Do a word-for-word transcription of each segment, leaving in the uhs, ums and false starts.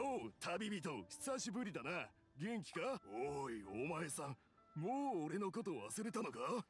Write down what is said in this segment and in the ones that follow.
おう、旅人、久しぶりだな。元気か？おい、お前さん、もう俺のこと忘れたのか？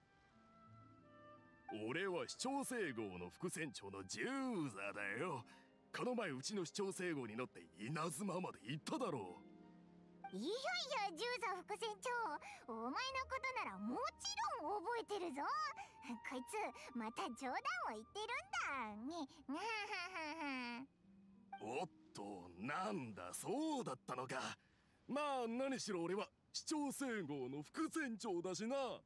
俺は市長整合の副船長のジューザーだよ。この前うちの市長整合に乗って稲妻まで行っただろう。いやいや、ジューザー副船長、お前のことならもちろん覚えてるぞ。こいつまた冗談を言ってるんだね。がははは。 おっと、なんだ、そうだったのか。まあ何しろ俺は市長整合の副船長だしな。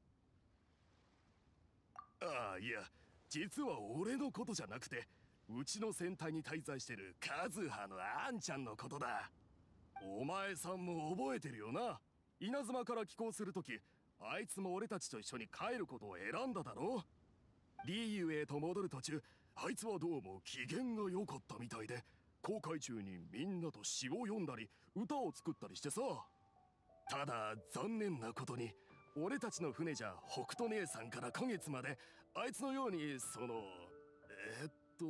ああ、いや、実は俺のことじゃなくて、うちの船体に滞在してるカズハのアンちゃんのことだ。お前さんも覚えてるよな。稲妻から帰港するとき、あいつも俺たちと一緒に帰ることを選んだだろ。リーユへと戻る途中、あいつはどうも機嫌が良かったみたいで、航海中にみんなと詩を読んだり歌を作ったりしてさ。ただ残念なことに、俺たちの船じゃ北斗姉さんから今月まであいつのようにそのえー、っと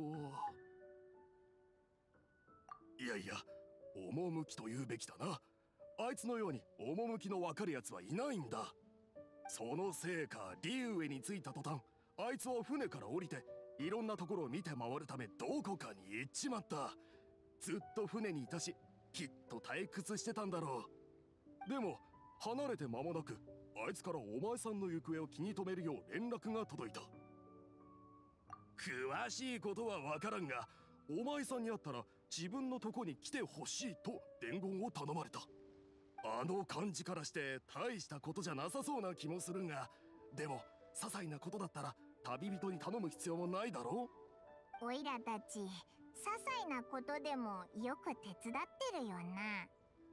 いやいや趣と言うべきだな。あいつのように趣の分かるやつはいないんだ。そのせいかリュウエに着いた途端、あいつは船から降りていろんなところを見て回るためどこかに行っちまった。ずっと船にいたし、きっと退屈してたんだろう。でも離れて間もなくあいつからお前さんの行方を気に留めるよう連絡が届いた。詳しいことは分からんが、お前さんに会ったら自分のとこに来てほしいと伝言を頼まれた。あの感じからして大したことじゃなさそうな気もするが、でも些細なことだったら旅人に頼む必要もないだろう。 おいらたち些細なことでもよく手伝ってるよな。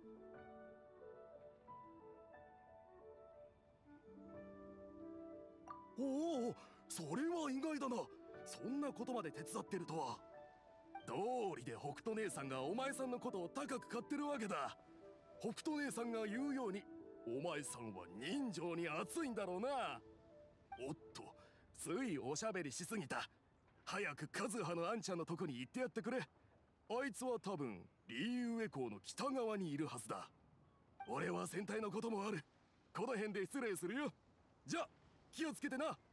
おお、それは意外だな。そんなことまで手伝ってるとは。道理で北斗姉さんがお前さんのことを高く買ってるわけだ。北斗姉さんが言うようにお前さんは人情に熱いんだろうな。おっと、ついおしゃべりしすぎた。早くカズハのアンちゃんのとこに行ってやってくれ。あいつは多分リーウエ港の北側にいるはずだ。俺は船体のこともある。この辺で失礼するよ。じゃあ気をつけてな。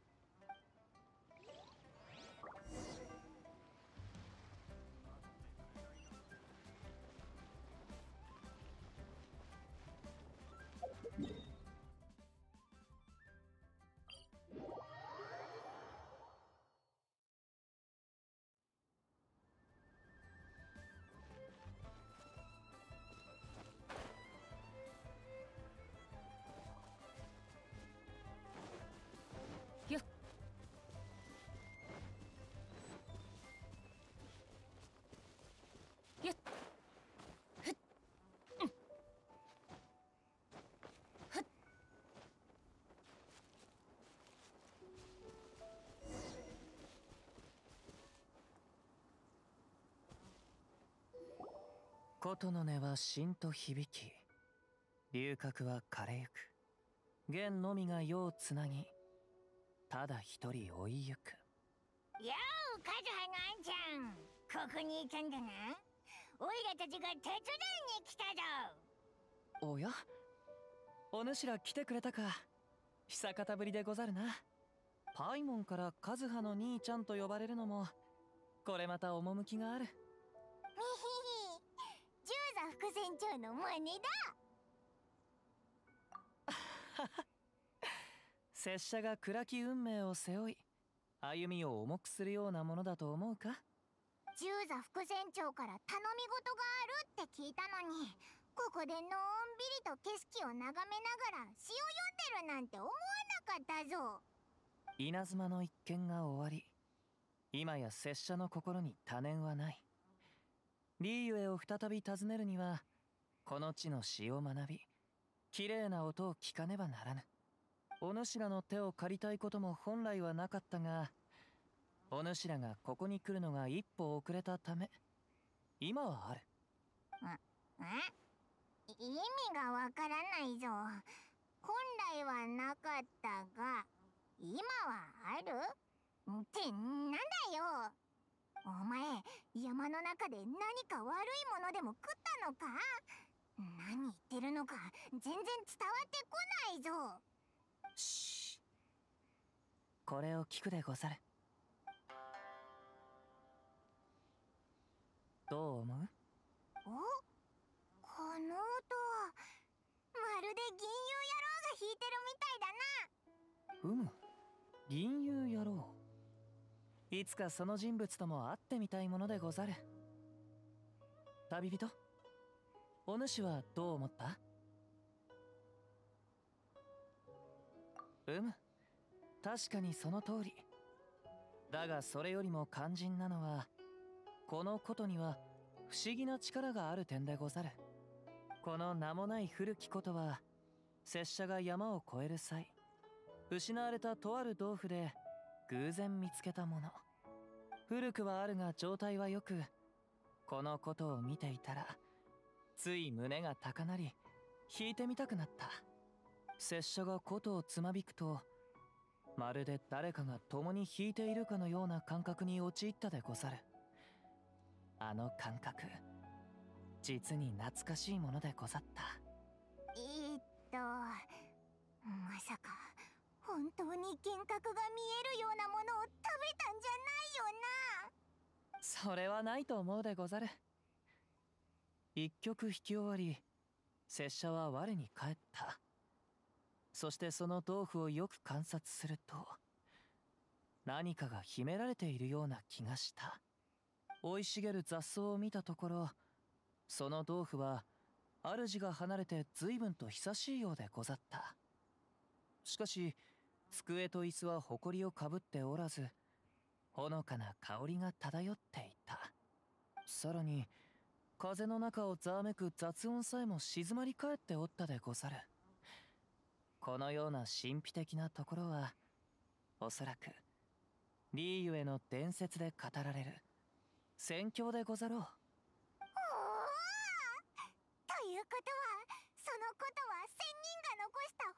よっ。よっ。ふっ。うん。ふっ。 琴の音はしんと響き、龍角は枯れゆく。弦のみが世をつなぎ、ただ一人追いゆく。 よう、カズハのあんちゃん、ここにいたんだな。おいらたちが手伝いに来たぞ。 おや、お主ら来てくれたか。久方ぶりでござるな。パイモンからカズハの兄ちゃんと呼ばれるのもこれまた趣がある。 へへへ、ジューザ副船長の真似だ。 拙者が暗き運命を背負い歩みを重くするようなものだと思うか。 ジューザ副船長から頼み事があるって聞いたのに、ここでのんびりと景色を眺めながら詩を読んでるなんて思わなかったぞ。 稲妻の一件が終わり、今や拙者の心に多念はない。リーユエを再び訪ねるにはこの地の詩を学び、綺麗な音を聞かねばならぬ。お主らの手を借りたいことも本来はなかったが、お主らがここに来るのが一歩遅れたため今はある。 んん意味がわからないぞ。本来はなかったが今はあるってなんだよ。 お前、山の中で何か悪いものでも食ったのか？何言ってるのか全然伝わってこないぞ。 しこれを聞くでござる。どう思う？ お、この音、まるで銀融野郎が弾いてるみたいだな。 うむ、銀融野郎。いつかその人物とも会ってみたいものでござる。旅人、お主はどう思った？うむ、確かにその通り。だがそれよりも肝心なのは、このことには不思議な力がある点でござる。この名もない古きことは、拙者が山を越える際、失われたとある豆腐で偶然見つけたもの。古くはあるが状態はよく、このことを見ていたらつい胸が高鳴り、弾いてみたくなった。拙者が琴をつまびくと、まるで誰かが共に弾いているかのような感覚に陥ったでござる。あの感覚、実に懐かしいものでござった。 えー、っとまさか本当に幻覚が見えるようなものを食べたんじゃないよな？ それはないと思うでござる。一曲弾き終わり、拙者は我に返った。そしてその豆腐をよく観察すると、何かが秘められているような気がした。生い茂る雑草を見たところ、その豆腐は主が離れて随分と久しいようでござった。しかし机と椅子は埃をかぶっておらず、ほのかな香りが漂っていた。さらに風の中をざわめく雑音さえも静まり返っておったでござる。このような神秘的なところは、おそらくリーユへの伝説で語られる宣教でござろう。 おお、ということは、そのことは仙人が残した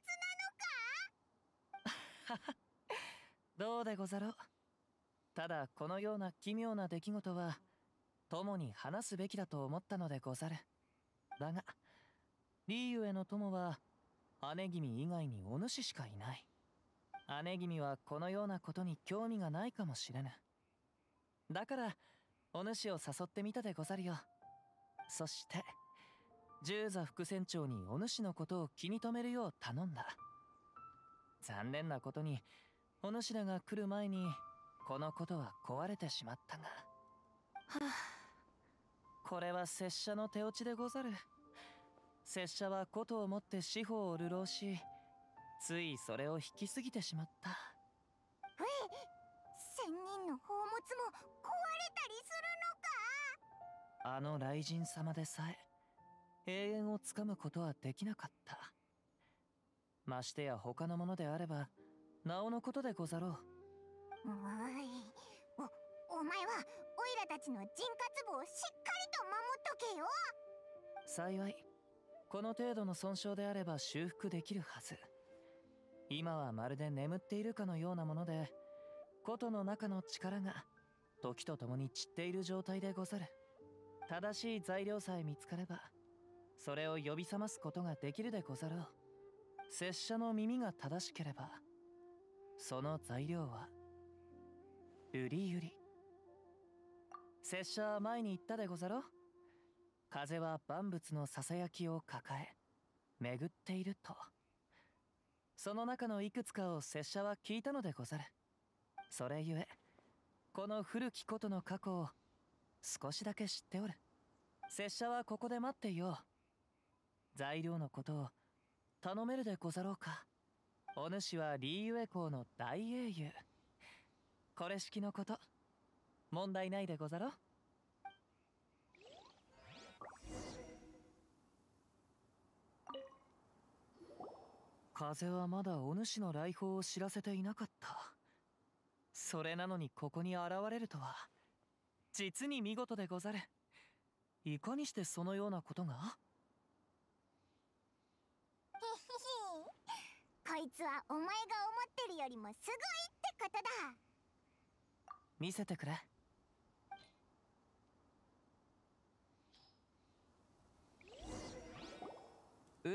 宝物なのか？ どうでござろう。ただこのような奇妙な出来事は友に話すべきだと思ったのでござる。だがリーユへの友は姉君以外にお主しかいない。姉君はこのようなことに興味がないかもしれぬ。だからお主を誘ってみたでござるよ。そして十座副船長にお主のことを気に留めるよう頼んだ。残念なことにお主らが来る前にこのことは壊れてしまったが、はあ、これは拙者の手落ちでござる。拙者は琴を持って四方を流浪し、ついそれを引きすぎてしまった。 え、仙人の宝物も壊れたりするのか？ あの雷神様でさえ永遠をつかむことはできなかった。ましてや他のものであればなおのことでござろう。 おい、お、お前はオイラたちの人渇棒をしっかりと守っとけよ。 幸いこの程度の損傷であれば修復できるはず。今はまるで眠っているかのようなもので、琴の中の力が時とともに散っている状態でござる。正しい材料さえ見つかればそれを呼び覚ますことができるでござろう。拙者の耳が正しければ、その材料はウリユリ。拙者は前に言ったでござろう。風は万物のささやきを抱え巡っていると。その中のいくつかを拙者は聞いたのでござる。それゆえこの古きことの過去を少しだけ知っておる。拙者はここで待っていよう。材料のことを頼めるでござろうか。お主はリーユエ公の大英雄。これ式のこと問題ないでござろう。風はまだお主の来訪を知らせていなかった。それなのにここに現れるとは実に見事でござる。いかにしてそのようなことが？ へへへ、こいつはお前が思ってるよりもすごいってことだ。 見せてくれ。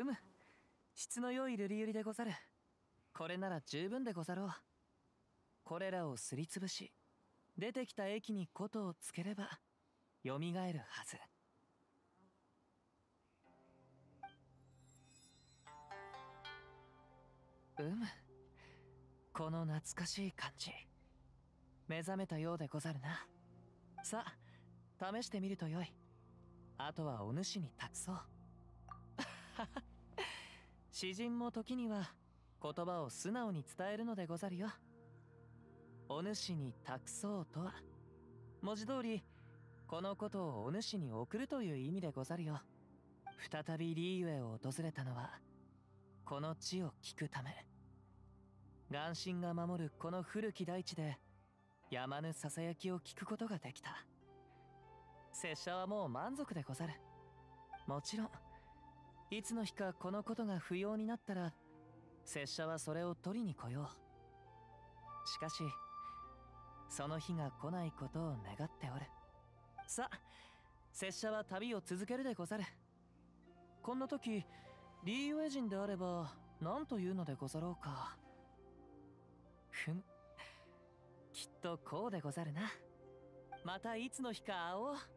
うむ、質の良い瑠璃売りでござる。これなら十分でござろう。これらをすりつぶし、出てきた液に琴をつければよみがえるはず。うむ、この懐かしい感じ。目覚めたようでござるな。さあ試してみるとよい。あとはお主に託そう。詩人も時には言葉を素直に伝えるのでござるよ。お主に託そうとは文字通りこのことをお主に送るという意味でござるよ。再びリーユエを訪れたのはこの地を聞くため。眼神が守るこの古き大地でやまぬささやきを聞くことができた。拙者はもう満足でござる。もちろんいつの日かこのことが不要になったら拙者はそれを取りに来よう。しかしその日が来ないことを願っておる。さあ拙者は旅を続けるでござる。こんな時リーユエ人であれば何というのでござろうか。ふん、きっとこうでござるな。またいつの日か会おう。